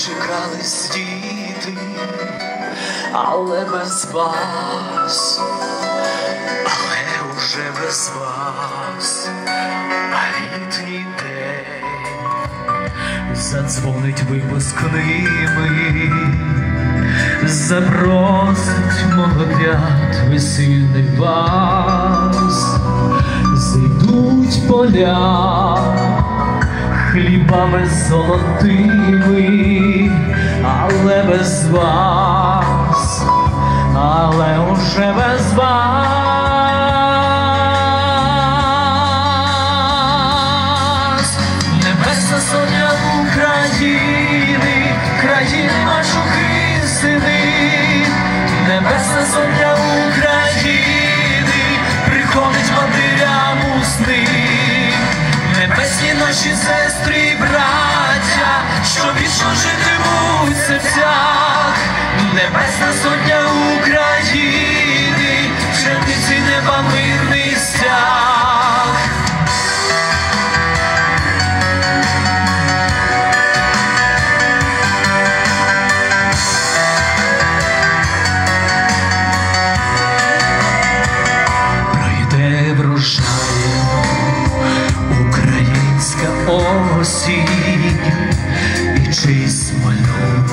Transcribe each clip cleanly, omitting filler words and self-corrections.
дочекались діти, але без вас, але уже без вас, а літній день задзвонить випускними, запросить молодят весільний вас, зійдуть поля хлібами золотими, але без вас, але уже без вас. Небесна сотня України, країни мачухи сини, небесна сотня України приходить матерям у сни. Небесні наші сестри і браття, що вічно житимуть в серцях. Небесна сотня України, пшениці неба мирний стяг. Пройде врожаєм українська осінь, і чийсь малюк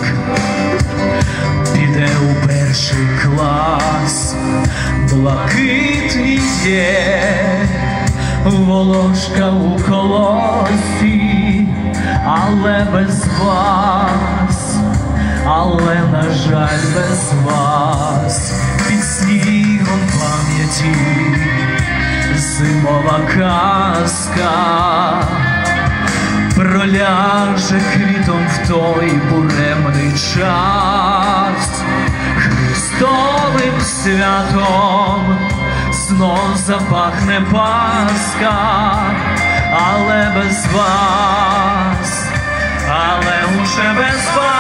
піде у перший клас. Блакитні є волошка у колосі, але без вас, але, на жаль, без вас. Під снігом пам'яті зимова казка проляже квітом в той буремний час. Христовим святом знов запахне Пасха, але без вас, але уже без вас.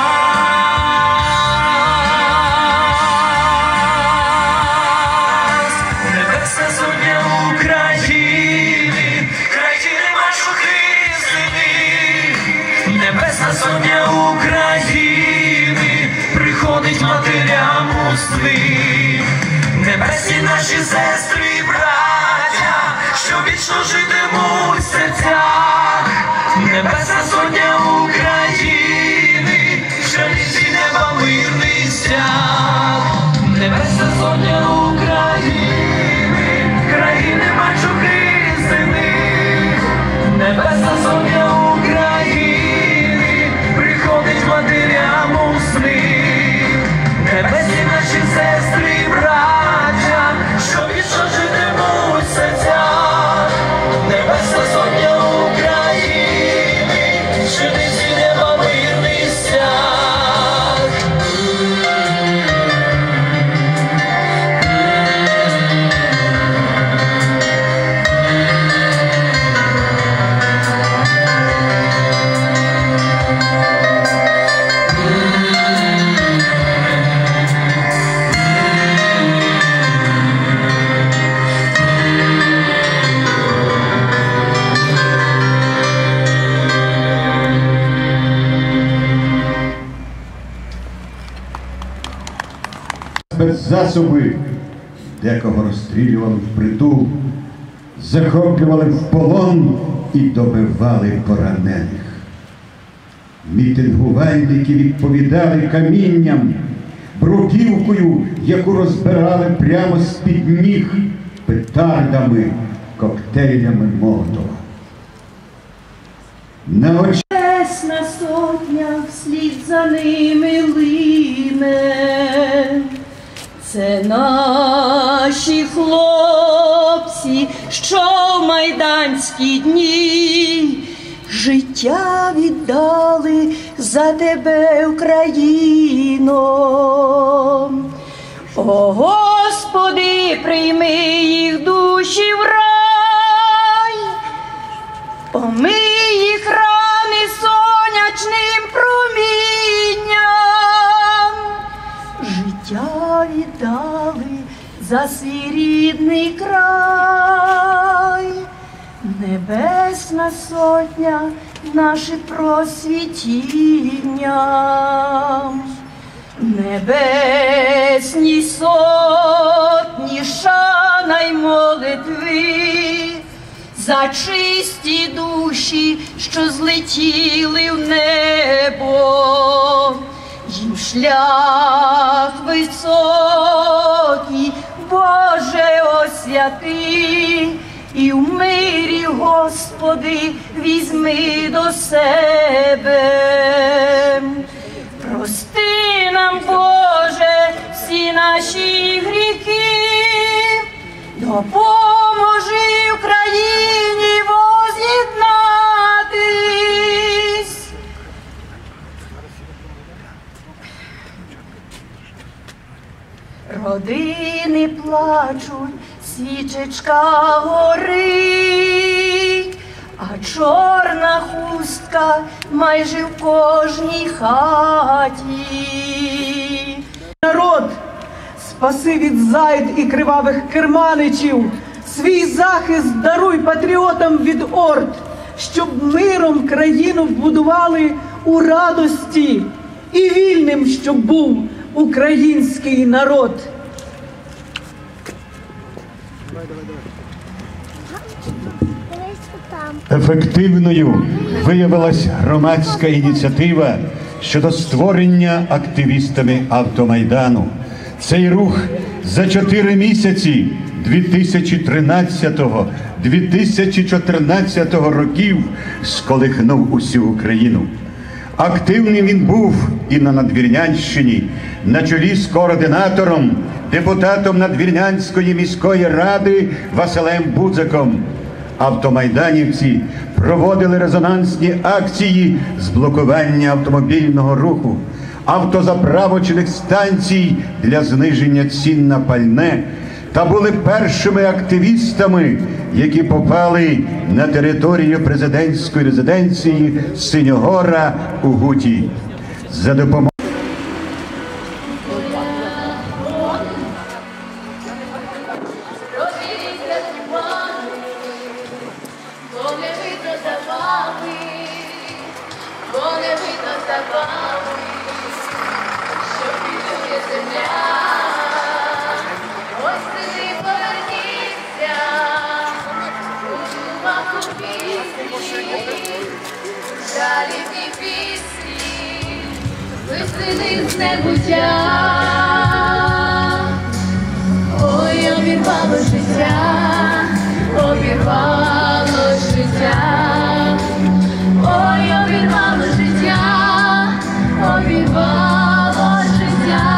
Небесна сотня України, країни мачухи сини, небесна сотня України приходить матерям у сни. Небесні наші сестри і браття, що вічно житимуть в серцях. Небесна сотня України, пшениці неба мирний стяг. Небесна сотня України, країни мачухи сини, небесна сотня України приходить матерям у сни. Небесні наші сестри і браття, що вічно житимуть в серцях. Небесна сотня України, пшениці неба мирний стяг. Спецзасоби декого розстрілювали впритул, захоплювали в полон і добивали поранених. Мітингувальники відповідали камінням, бруківкою, яку розбирали прямо з-під ніг, петардами, коктейлями Молотова. Небесна сотня вслід за ними лине. Це наші хлопці, що в майданські дні життя віддали за тебе, Україно. О, Господи, прийми їх душі в рай, омий їх рани сонячним промінням. Життя віддали за свій рідний край. Небесна сотня наше просвітіння. Небесні сотні шана й молитви за чисті душі, що злетіли в небо. Їм шлях високий, Боже, освяти, і в мирі, Господи, візьми до себе. Прости нам, Боже, всі наші гріхи, допоможи Україні воз'єднатись. Родини плачуть, свічечка горить, а чорна хустка майже в кожній хаті. Народ, спаси від зайд і кривавих керманичів, свій захист даруй патріотам від орд, щоб миром країну вбудували у радості і вільним, щоб був український народ. Ефективною виявилась громадська ініціатива щодо створення активістами Автомайдану. Цей рух за 4 місяці 2013-2014 років сколихнув усю Україну. Активним він був і на Надвірнянщині, на чолі з координатором, депутатом Надвірнянської міської ради Василем Будзаком. Автомайданівці проводили резонансні акції з блокування автомобільного руху, автозаправочних станцій для зниження цін на пальне та були першими активістами, які попали на територію президентської резиденції Синьогора у Гуті. За допомогою з небуття, ой, обірвало життя, обірвало життя, ой, обірвало життя, обірвало життя,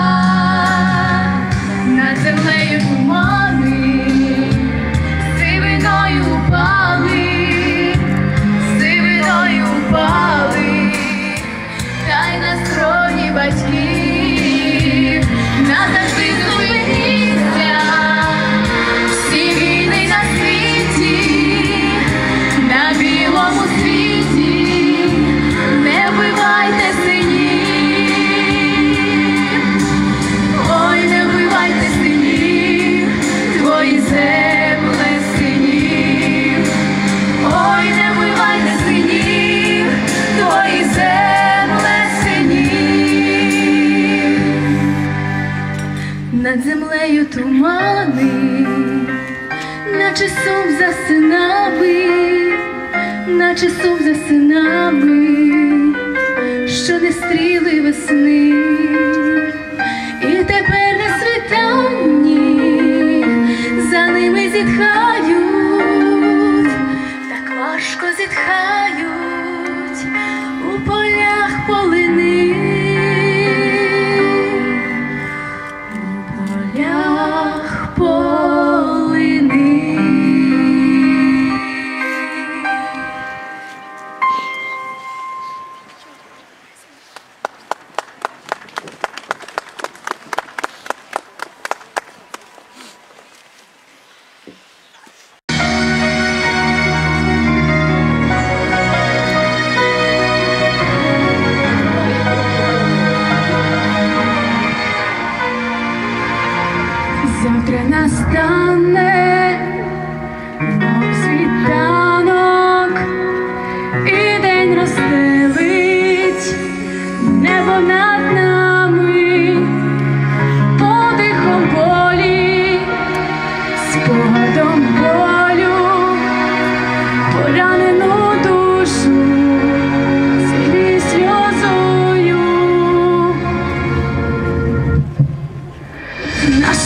над землею тумани, сивиною упали, сивиною упали, та й на скроні батьків назавжди зупиніться. Всі війни на світі, на білому світі, не вбивайте синів, ой, не вбивайте синів, твої земле синів, ой, не вбивайте синів, твої земле. Над землею тумани, наче сум за синами, наче сум за синами, що не стріли весни. І тепер на світанні за ними зітхають, так важко зітхають у полях полини. Завтра настане, мов світанок, і день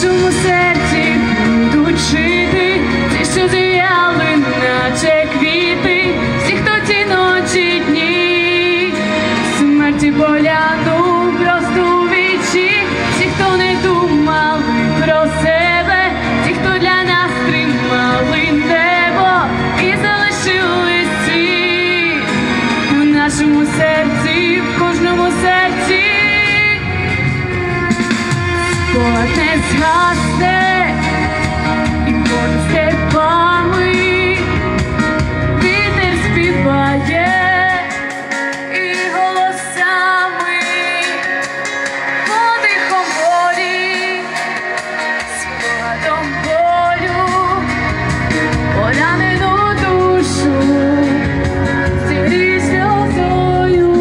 нашому серці будуть жити ті, що зів'яли, наче квіти, всі, хто ці ночі дні, смерті поляну просто у вічі, всі, хто не думали про себе, ті, хто для нас тримали небо і залишились ці в нашому серці, в кожному серці. Спогад не згасне і понад степами вітер співає і голосами, подихом волі, спогадом болю, поранену душу зігрій сльозою.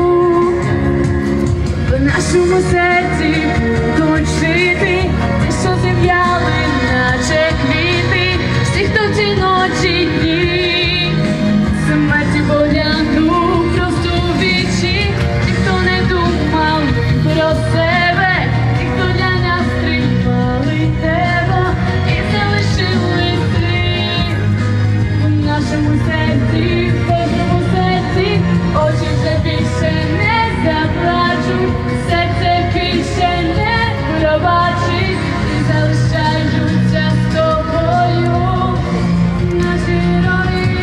В нашому серці будуть жити ті, що зів'яли, наче квіти, всі, хто в ці ночі дні, смерті поляну просто у вічі, ті, хто не думав про себе, ті, хто для нас тримали небо і залишили слід в нашому серці, в кожному серці, очі вже більше не заплачуть, серце більше не пробачить, і залишаються з тобою наші герої.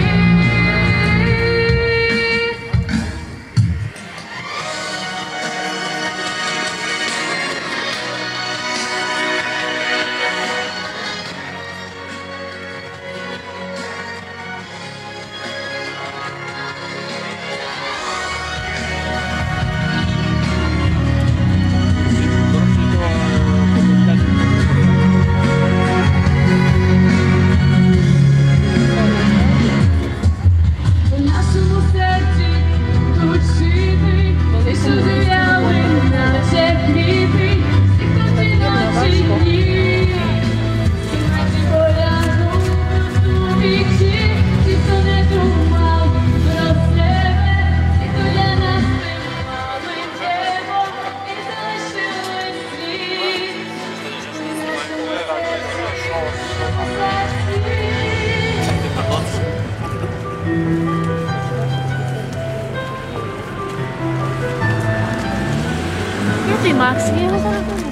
В нашому серці будуть жити ті, що зів'яли, наче квіти, всі, хто ці ночі дні, смерті поляну просто у вічі, ті, хто не думав про себе, ті, хто для нас тримали небо і залишили слід. Який Макс? Я його зараз